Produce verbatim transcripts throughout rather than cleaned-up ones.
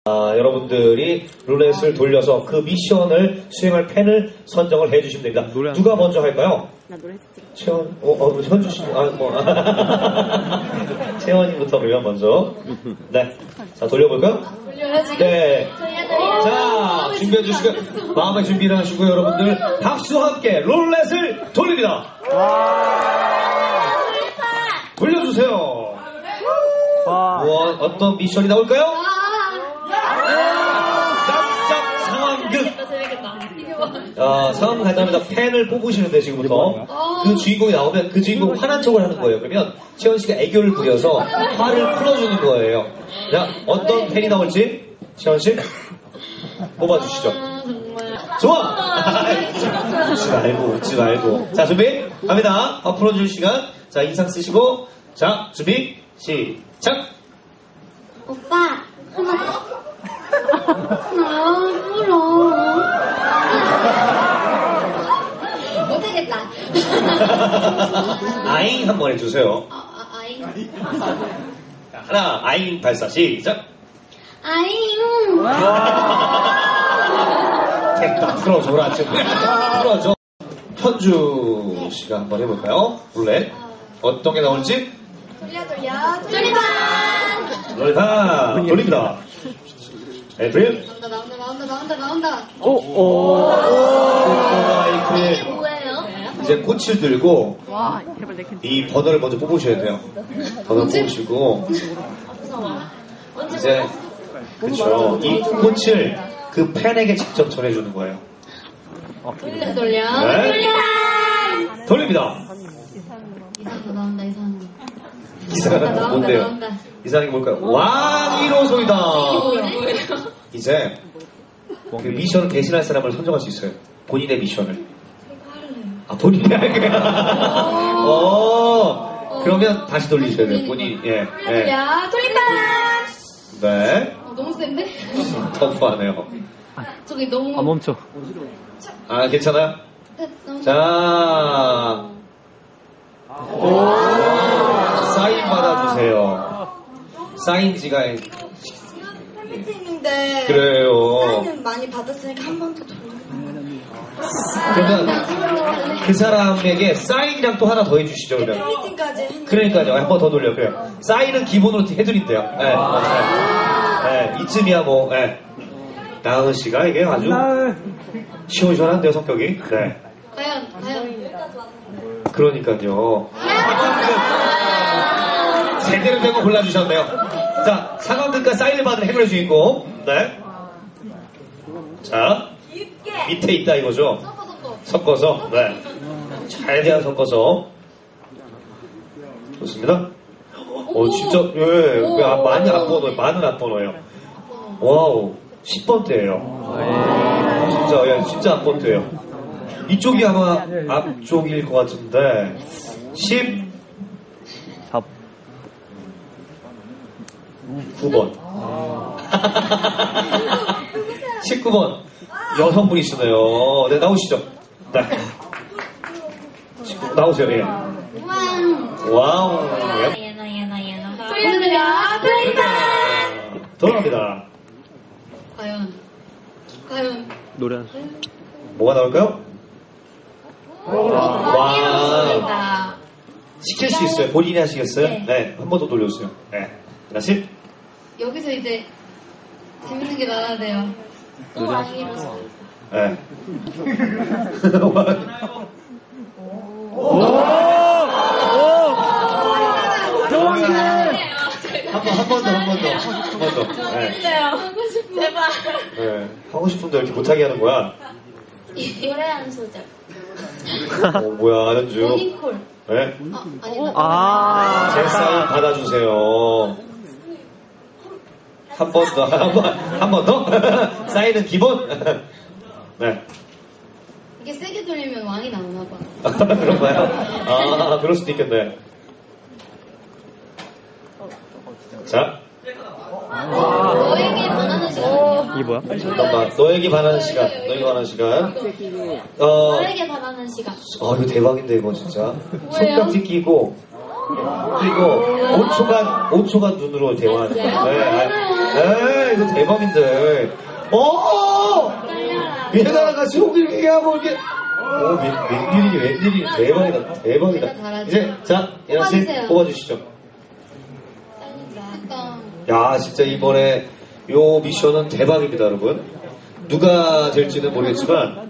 아, 여러분들이 룰렛을 돌려서 그 미션을 수행할 펜을 선정을 해주시면 됩니다. 누가 먼저 할까요? 나 노래 했지. 채원, 어, 어, 현주 씨, 아, 뭐. 채원이부터 그러면 먼저. 네. 자, 돌려볼까요? 돌려야지. 네. 돌려야 자, 준비해 주시고, 마음의 준비를 하시고, 여러분들, 박수와 함께 룰렛을 돌립니다. 돌려주세요. 뭐, 어떤 미션이 나올까요? 깜짝 상황극. 아, 상황극 하자마자 펜을 뽑으시는데, 지금부터. 그 주인공이 나오면 그 주인공 화난 척을 하는 거예요. 그러면 채원 씨가 애교를 부려서 화를 풀어주는 거예요. 자, 어떤 펜이 나올지, 채원 씨, 뽑아주시죠. 좋아! 웃지 말고, 웃지 말고. 자, 준비, 갑니다. 화 풀어줄 시간. 자, 인상 쓰시고. 자, 준비, 시작! 오빠, 하나 나 불어. 못하겠다. 아잉 한번 해주세요. 아, 아, 아잉. 자, 하나, 아잉 발사, 시작! 아잉. 됐다, 풀어줘라, 좀. 풀어줘. 현주 씨가 한번 해볼까요? 룰렛. 어떤 게 나올지? 돌려, 돌려. 돌리반! 롤파 돌립니다. 에프릴. 나온다, 나온다, 나온다, 나온다, 나온다. 오, 오, 오. 이게 뭐예요? 이제 꽃을 들고 와, 제발 내 캔. 이 번호를 먼저 뽑으셔야 돼요. 번호 뽑으시고 이제 그렇죠. 이 꽃을 그 팬에게 직접 전해주는 거예요. 돌려, 돌려. 네. 돌려! 돌립니다. 이상한 거 나온다, 이상한 거. 이상한 거 나온다, 뭔데요? 나온다. 이상한 게 뭘까요? 왕일호소이다. 뭐예요? 이제 그 미션을 대신할 사람을 선정할 수 있어요. 본인의 미션을. 아, 본인이 할게요. 어, 그러면 다시 돌리셔야 돼요. 본인, 예. 예. 돌려, 돌린다! 네. 어, 너무 센데? 터프하네요. 저기 너무. 아, 멈춰. 아, 괜찮아요? 네, 너무. 자. 오, 사인 받아주세요. 사인지가. 팬미팅인데 그래요. 사인은 많이 받았으니까 한 번 더 돌려. 그러면 그 사람에게 사인이랑 또 하나 더 해주시죠, 그러면. 팬미팅까지 했는데 그러니까요. 한 번 더 돌려. 그래요. 사인은 기본으로 해드린대요. 예. 예. 예. 이쯤이야, 뭐, 예. 나은 씨가 이게 아주 시원시원한데요, 성격이. 네. 과연, 과연. 그러니까요. 제대로 된 거 골라주셨네요. 자, 상황극과 사인을 받은 행운의 주인공. 네. 자, 밑에 있다 이거죠. 섞어, 섞어. 섞어서, 네. 잘대한 섞어서. 좋습니다. 어, 진짜, 예, 왜 아, 많이 안 번호예요. 많은 안 번호예요. 와우, 십 번대예요. 진짜, 예, 진짜 안 번대예요. 이쪽이 아마 앞쪽일 것 같은데, 십, 구 번. 십구 번. 여성분이시네요. 네, 나오시죠. 네. 십구 번 나오세요, 예. 와우. 예. 얘나, 얘나, 얘나. 돌려, 돌려. 돌린다! 돌아갑니다. 과연. 과연. 노래. 뭐가 나올까요? 와. 와. 시킬 수 있어요. 본인이 하시겠어요? 네. 네. 한 번 더 돌려주세요. 네. 다시. 여기서 이제 재밌는 게 나와야 돼요. 또 왕이로서. 네. 한번 한 번 더, 한 번 더, 한 번 더. 네. 하고 싶어. 제발. 네. 하고 싶은데 왜 이렇게 못하게 하는 거야? 노래 한 소절. 어, 뭐야, 현주. 모닝콜. 네. 아, 아니다. 아, 제 사인 받아주세요. 한 번 더, 한 번, 한 번 더? 사인은 기본? 네. 이게 세게 돌리면 왕이 나오나 봐. 그런가요? 아, 그럴 수도 있겠네. 자. 너에게 반하는 시간이요? 이게 뭐야? 잠깐만. 너에게 반하는 시간. 너에게 반하는 시간. 어, 너에게 반하는 시간. 아, 이거 대박인데, 이거 진짜. 뭐예요? 손깍지 끼고, 그리고 오 초간, 오 초간 눈으로 대화하는 거예요. 네, 아, 네, 이거 대박인데. 어! 얘들아, 같이 오길 얘기하고, 이게. 오, 웬, 웬일이, 웬일이. 대박이다, 대박이다. 이제, 자, 예나씨, 뽑아주시죠. 야, 진짜 이번에 요 미션은 대박입니다, 여러분. 누가 될지는 모르겠지만,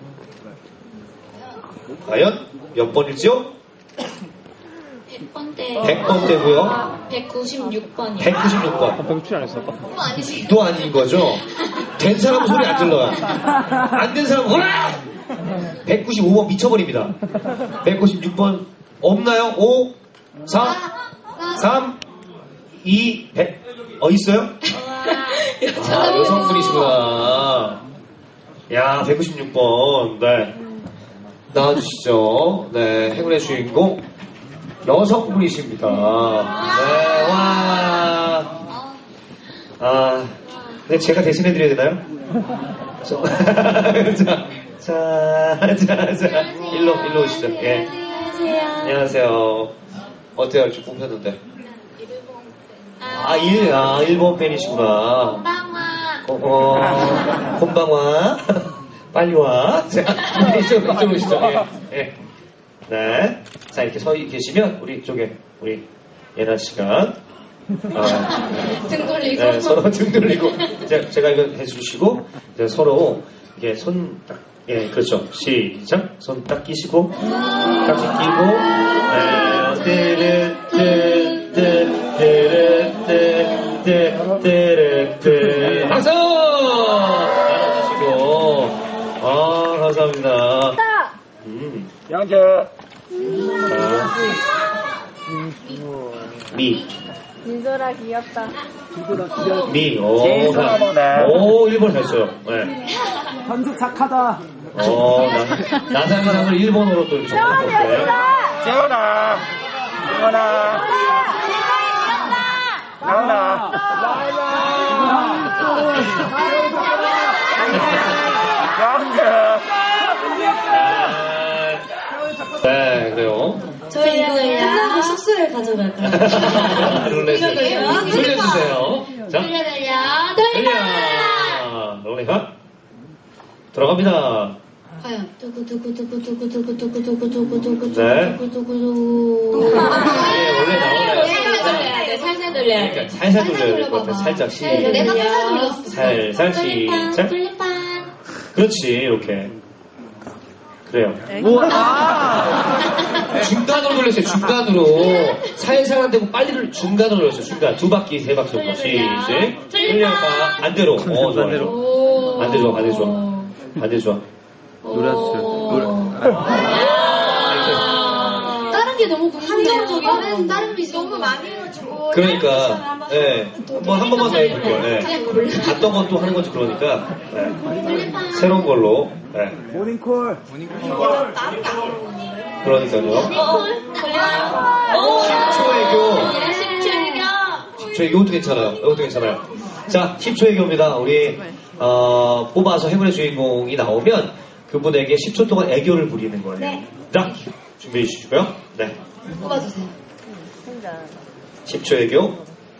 과연 몇 번일지요? 백 번대. 백 번대고요. 백구십육 번이요. 백구십육 번. 백칠 안 했어? 또 아니지. 또 아닌 거죠? 된 사람은 소리 안 질러요. 안 된 사람은 허라! 백구십오 번 미쳐버립니다. 백구십육 번 없나요? 오, 사, 삼, 이, 백. 어, 있어요? 아, 여성분이시구나. 야, 백구십육 번. 네. 나와주시죠. 네, 행운의 주인공. 여성분이십니다. 네, 와. 아, 근데 제가 대신해드려야 되나요? 저, 자, 자, 자, 자, 일로, 일로 오시죠. 예. 안녕하세요. 어때요? 이렇게 뽑혔는데. 아, 일, 아, 일본 팬이시구나. 콩방와. 어, 어, 곤방와. 빨리 와. 자, 이쪽으로, 이쪽으로 오시죠. 예, 예. 네. 자, 이렇게 서 계시면, 우리 쪽에, 우리 예나 씨가, 아, 등 돌리고. 네, 서로 등 돌리고, 이제 제가 이거 해주시고, 이제 서로, 이게 손 딱, 예, 그렇죠. 시작. 손 딱 끼시고, 깍지 끼고, 네, 뜨르, 뜨, 뜨, 뜨르, 뜨, 뜨, 뜨르, 뜨. 박수! 나눠주시고, 아, 감사합니다. 음. 양재. 자, 미. 민소라 귀엽다. 미, 오, 제일 나, 오, 일본 했어요. 네. 현수 착하다. 어, 나, 나상상을 일본어로 또 이렇게 적어볼게요. 재현아. 재현아. 나훈아. 양재. 네, 그래요. 저희 이거 끝나고 숙소에 가져갈까요? 룰렛 돌려주세요. 자, 돌려 돌려 돌려. 롤레가 들어갑니다. 과연. 두구두구두구두구두구두구두구두구두구두구. 네. 두구두구두구. 예, 원래 나오네요. 돌려야 돼. 살살 돌려야 돼. 그러니까 살살 돌려야 될 것 같아요. 살짝 시. 내가 살살 돌렸어. 살살 시작. 돌림판. 그렇지, 이렇게. 그래요. 중간으로 돌렸어요, 중간으로. 살살 안 되고 빨리를 중간으로 돌렸어요, 중간. 두 바퀴, 세 바퀴 정도. 시작. 돌려봐. 반대로. 어, 좋아요. 오. 반대 좋아, 반대 좋아. 반대 좋아. 노래하셨어요. 다른 게 너무 한정적이야. 다른 다른 미소 너무 많이 해가지고. 그러니까, 예. 뭐, 한 번만 더 해볼게요. 예. 그냥 골라. 갔던 건 또 하는 건지 그러니까, 예. 새로운 걸로, 예. 모닝콜. 그러니까요. 십 초 애교. 십 초 애교. 이것도 괜찮아요. 이것도 괜찮아요. 자, 십 초 애교입니다. 우리, 어, 뽑아서 행운의 주인공이 나오면 그분에게 십 초 동안 애교를 부리는 거예요. 네. 자, 준비해 주시고요. 네. 뽑아주세요. 십 초 애교.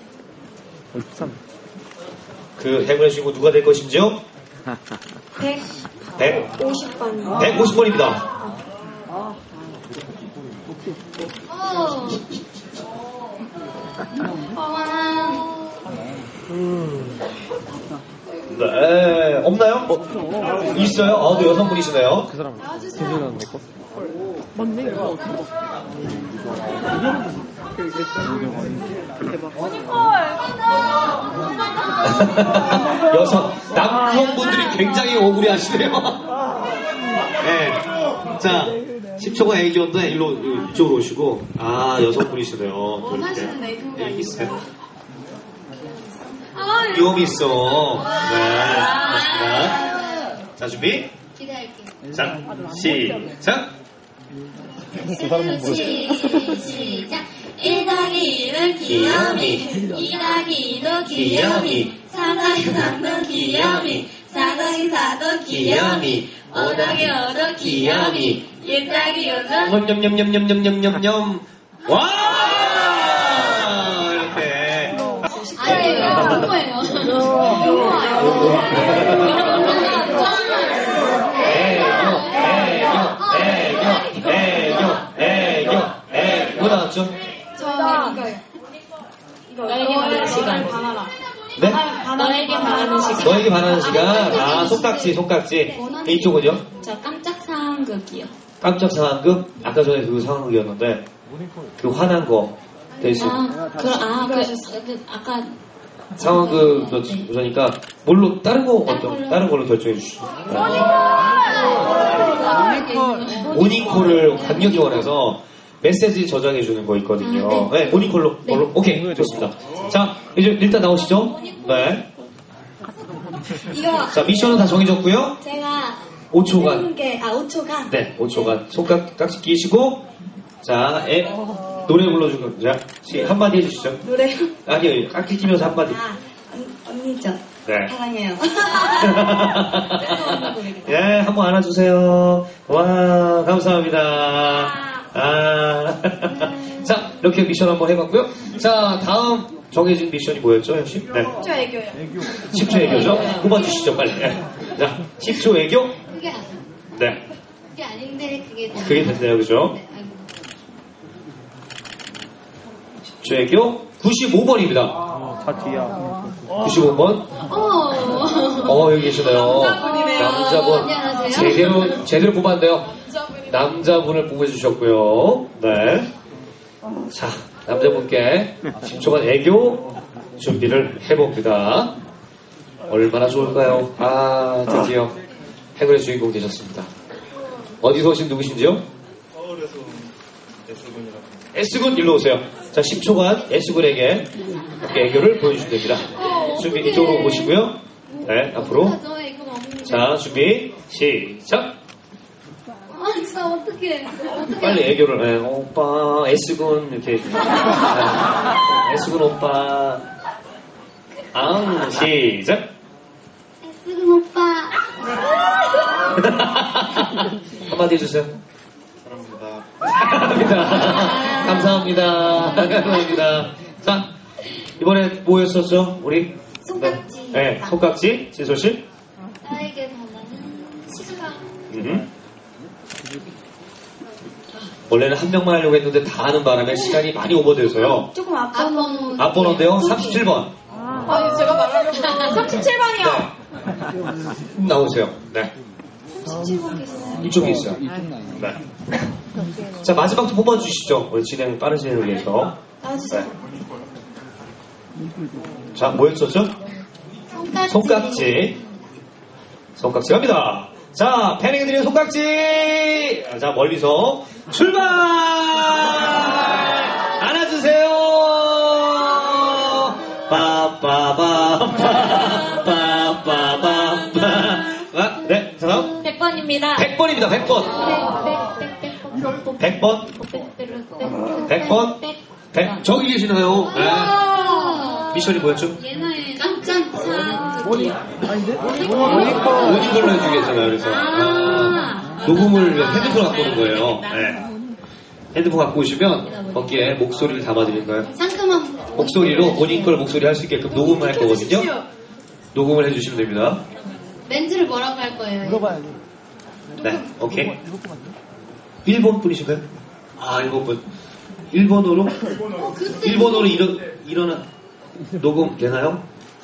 그 행운의 주인공 누가 될 것인지요? 백오십 번. 백오십 번입니다. 어. 어머나. 네, 없나요? 어, 있어요? 아, 또 여성분이시네요. 그 사람. 김준현 내 거. 뭔데 이거? 여성, 남성분들이 굉장히 억울해하시네요. 네. 자, 십 초간 애기였는데, 일로, 이쪽으로 오시고, 아, 여성분이시네요. 또 이렇게. 애기 있어요. 귀염이 있어. 네, 좋습니다. 자, 준비. 기대할게요. 자, 시작. 시, 시작. 일 더하기 일은 귀염이, 이 더하기 이도 귀염이, 삼 더하기 삼도 귀염이, 사 더하기 사도 귀염이, 오 더하기 오도 귀염이, 육 더하기 육도 냠냠냠냠냠냠냠냠. 와! 너에게 바라는 시간. 너에게 바라는 시간. 아, 손깍지, 손깍지. 이쪽은요? 저 깜짝 상황극이요. 깜짝 상황극? 아까 전에 그 상황극이었는데, 그 화난 거 대신. 아, 그, 아, 그, 그, 아까. 상황극, 네. 그러니까, 뭘로, 다른 거, 다른 어떤, 걸로. 다른 걸로 결정해 주시죠. 모닝콜을 강력히 원해서 메시지 저장해 주는 거 있거든요. 아, 네. 네, 모닝콜로. 네. 걸로. 오케이, 좋습니다. 자, 이제 일단 나오시죠. 네. 이거 자, 미션은 다 정해졌고요. 제가 오 초간. 해본 게, 아, 오 초간. 네, 오 초간. 손깍지 끼시고, 자, 에, 노래 불러주고, 자, 시, 한마디 해주시죠. 노래요? 아니요, 깍지 끼면서 한마디. 아, 언, 언니죠. 네. 사랑해요. 예, 한번 안아주세요. 와, 감사합니다. 아. 자, 이렇게 미션 한번 해봤고요. 자, 다음 정해진 미션이 뭐였죠, 역시? 네. 저 애교요. 십 초 애교죠? 뽑아주시죠, 빨리. 네. 자, 십 초 애교? 그게, 아니- 네. 그게 아닌데, 그게. 그게 됐네요, 그죠? 네, 아이고. 십 초 애교 구십오 번입니다. 다 뒤야. 구십오 번. 어. 어, 여기 계시네요. 남자분이네요. 남자분. 안녕하세요. 제대로, 제대로 뽑았는데요. 남자분을 뽑아주셨고요. 네. 자, 남자분께 십 초간 애교 준비를 해봅니다. 얼마나 좋을까요? 아, 드디어 행운의 주인공 되셨습니다. 어디서 오신 누구신지요? 서울에서 온 S군이라고. S군 일로 오세요. 자, 십 초간 S군에게 함께 애교를 보여주시면 됩니다. 준비 이쪽으로 오시고요. 네, 앞으로. 저 이거 너무. 자, 준비 시작. 아, 진짜 어떡해. 어떡해. 빨리 애교를. 네, 오빠 S군 이렇게. 네, S군 오빠. 앙 시작. S군 오빠. 한마디 해주세요. 사랑합니다. 감사합니다. 감사합니다. 감사합니다. 자, 이번에 뭐였었죠? 우리? 손깍지. 네, 네, 손깍지. 진솔씨? 나에게 바라는 시간. 음. 원래는 한 명만 하려고 했는데 다 하는 바람에 시간이 많이 오버돼서요. 조금 앞번호. 앞번호인데요, 삼십칠 번. 아니, 제가 말하려고. 삼십칠 번이요. 네. 나오세요. 네. 삼십칠 번 계시나요? 이쪽에 있어요. 네. 자, 마지막도 뽑아주시죠. 우리 진행, 빠른 진행을 위해서. 나와주세요. 네. 자, 뭐였었죠? 손깍지. 손깍지. 손깍지 갑니다. 자, 패닝이 드리는 손깍지. 자, 멀리서 출발! 안아주세요! 빠빠바빠빠빠빠. 아, 네, 자, 다음. 백 번입니다. 백 번입니다, 백 번. 백 번. 백 번. 백, 저기 계시나요? 네. 미션이 뭐였죠? 예나의 깜짝 상극이요. 모닝콜로 해주겠잖아요, 그래서. 아, 녹음을 핸드폰 갖고 오는 거예요. 네. 핸드폰 갖고 오시면 거기에 목소리를 담아드릴까요? 상큼한 목소리로 모닝콜 목소리 할 수 있게끔 녹음을 할 거거든요. 녹음을 해주시면 됩니다. 멘트를 뭐라고 할 거예요? 네, 오케이. 일본 분이신가요? 아, 일본 분. 일본어로? 일본어로 일어, 일어나, 녹음 되나요?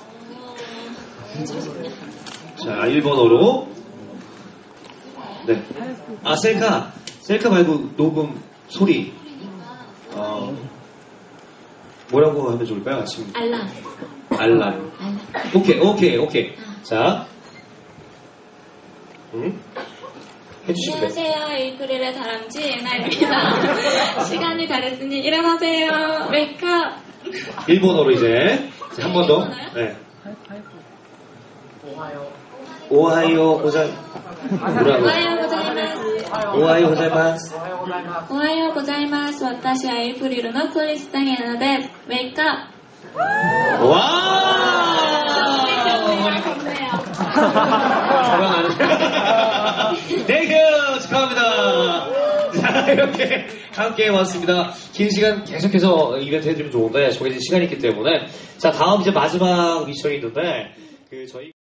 자, 일본어로. 네. 아, 셀카. 셀카 말고 녹음 소리. 어, 뭐라고 하면 좋을까요? 아침. 알람. 알람. 알람. 오케이, 오케이, 오케이. 자. 음? 해주시면 돼요. 안녕하세요. 에이프릴의 다람쥐 예나입니다. 시간이 다 됐으니 일어나세요. 웨이크업. 일본어로 이제 한 번 더. 네. 오하요 고자 뭐라고? 오하요 고자이마스. 오하요 고자이마스. 오하요 고자이마스. 私はエイプリルのクリスタゲナです。웨이크업. 와! 사랑하는. 땡큐! 축하합니다. 자, 이렇게 함께 왔습니다. 긴 시간 계속해서 이벤트 해드리면 좋은데, 정해진 시간이 있기 때문에. 자, 다음 이제 마지막 미션이 있는데, 그, 저희